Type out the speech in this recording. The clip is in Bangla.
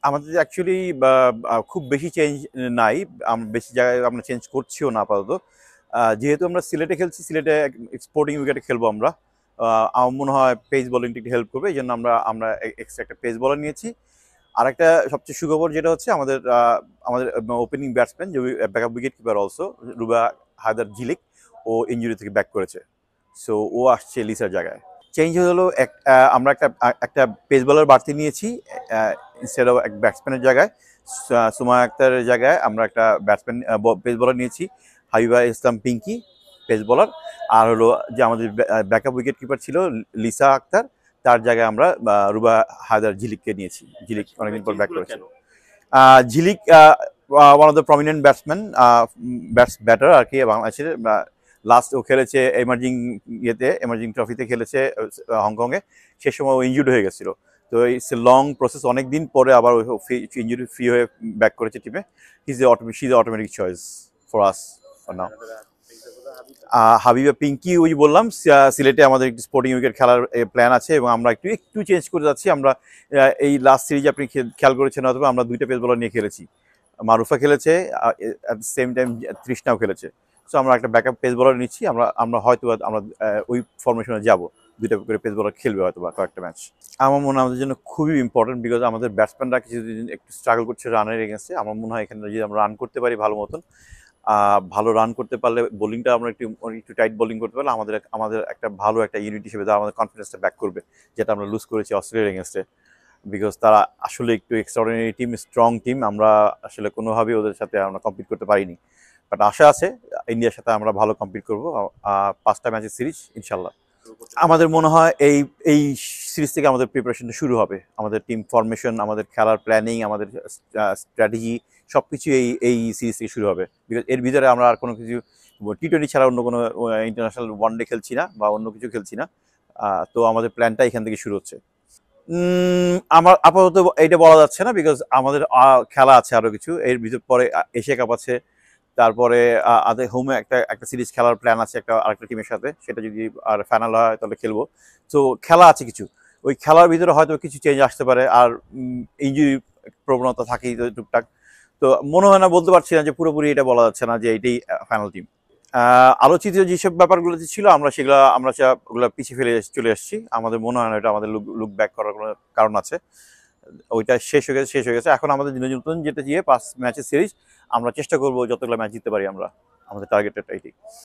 আমাদের অ্যাকচুয়ালি খুব বেশি চেঞ্জ নাই। বেশি জায়গায় আমরা চেঞ্জ করছিও না আপাতত। যেহেতু আমরা সিলেটে খেলছি, সিলেটে স্পোর্টিং উইকেটে খেলবো আমরা। আমার মনে হয় পেস বোলিংটা একটু হেল্প করবে। এইজন্য আমরা আমরা এক্সট্রা একটা পেস বোলার নিয়েছি। আরেকটা সবচেয়ে সুখবর যেটা হচ্ছে আমাদের ওপেনিং ব্যাটসম্যান যে backup wicket keeper also Ruba Haidar Jhilik, ও ইনজুরি থেকে ব্যাক করেছে। সো ও আসছে লিসার জায়গায়। চেঞ্জ হলো আমরা একটা পেস বোলার বাড়তি নিয়েছি ইনস্টেড অফ এক ব্যাটসম্যানের জায়গায়। সুমা আক্তারের জায়গায় আমরা একটা ব্যাটসম্যান পেস বোলার নিয়েছি, হাবিবা ইসলাম পিঙ্কি পেস বোলার। আর হলো যে আমাদের ব্যাকআপ উইকেট কিপার ছিল লিসা আক্তার, তার জায়গায় আমরা রুবা হায়দার ঝিলিককে নিয়েছি। ঝিলিক অনেকদিন পর ব্যাক করেছে। Jhilik one of the prominent batsman, batter আর কি বাংলাদেশের। লাস্ট ও খেলেছে এমার্জিং ট্রফিতে খেলেছে হংকংয়ে। সে সময় ও ইনজুর্ড হয়ে গেছিল। তো ইটস এ লং প্রসেস, অনেক দিন পরে আবার ইনজুরি ফ্রি হয়ে ব্যাক করেছে টিমে। She is automatic choice for us for now. Habiba Pinky ওই বললাম, সিলেটে আমাদের একটু স্পোর্টিং উইকেট খেলার প্ল্যান আছে এবং আমরা একটু একটু চেঞ্জ করে যাচ্ছি। আমরা এই লাস্ট সিরিজে আপনি খেয়াল করেছেন হয়তো, আমরা দুইটা পেস বোলার নিয়ে খেলেছি। মারুফা খেলেছে, অ্যাট দ্য সেম টাইম তৃষ্ণাও খেলেছে। সো আমরা একটা ব্যাকআপ পেস বোলার নিচ্ছি। আমরা আমরা হয়তো আমরা ওই ফরমেশনে যাব, দুইটা করে পেস বোলার খেলবে হয়তো বা কয়েকটা ম্যাচ। আমার মনে হয় আমাদের জন্য খুবই ইম্পর্টেন্ট, বিকজ আমাদের ব্যাটসম্যানরা কিছুদিন একটু স্ট্রাগল করছে রানের এগেন্সে। আমার মনে হয় এখানে যদি আমরা রান করতে পারি ভালো মতন, ভালো রান করতে পারলে, বোলিংটা আমরা একটু টাইট বোলিং করতে পারলে আমাদের আমাদের একটা ভালো একটা ইউনিট হিসেবে তারা আমাদের কনফিডেন্সটা ব্যাক করবে, যেটা আমরা লুজ করেছি অস্ট্রেলিয়ার এগেন্সে। বিকজ তারা আসলে একটু এক্সট্রাঅর্ডিনারি টিম, স্ট্রং টিম। আমরা আসলে কোনোভাবেই ওদের সাথে আমরা কম্পিট করতে পারিনি। বাট আশা আছে ইন্ডিয়ার সাথে আমরা ভালো কম্পিট করবো 5টা ম্যাচের সিরিজ ইনশাল্লাহ। আমাদের মনে হয় এই এই সিরিজ থেকে আমাদের প্রিপারেশনটা শুরু হবে। আমাদের টিম ফরমেশন, আমাদের খেলার প্ল্যানিং, আমাদের স্ট্র্যাটেজি সবকিছু এই এই সিরিজ থেকে শুরু হবে। বিকজ এর ভিতরে আমরা আর কোনো কিছু টি-20 ছাড়া অন্য কোনো ইন্টারন্যাশনাল ওয়ানডে খেলছি না বা অন্য কিছু খেলছি না। তো আমাদের প্ল্যানটা এখান থেকে শুরু হচ্ছে। আমার আপাতত এইটা বলা যাচ্ছে না, বিকজ আমাদের খেলা আছে আরো কিছু। এর ভিতর পরে এশিয়া কাপ আছে, তারপরে আদের হোমে একটা একটা সিরিজ খেলার প্ল্যান আছে আরেকটা টিমের সাথে। সেটা যদি আর ফাইনাল হয় তাহলে খেলবো। তো খেলা আছে কিছু, ওই খেলার ভিতরে হয়তো কিছু চেঞ্জ আসতে পারে। আর ইঞ্জুরি প্রবণতা থাকেই তো টুকটাক। তো মনে হয় না, বলতে পারছি না যে পুরোপুরি এটা বলা যাচ্ছে না যে এটাই ফাইনাল টিম। আলোচিত যেসব ব্যাপারগুলো ছিল ওগুলো পিছিয়ে ফেলে চলে এসেছি। আমাদের মনে হয় না এটা আমাদের লুক ব্যাক করার কোনো কারণ আছে। ওইটা শেষ হয়ে গেছে। এখন আমাদের নতুন যেটা দিয়ে 5 ম্যাচের সিরিজ, আমরা চেষ্টা করবো যতগুলো ম্যাচ জিততে পারি আমরা। আমাদের টার্গেটটা এটাই।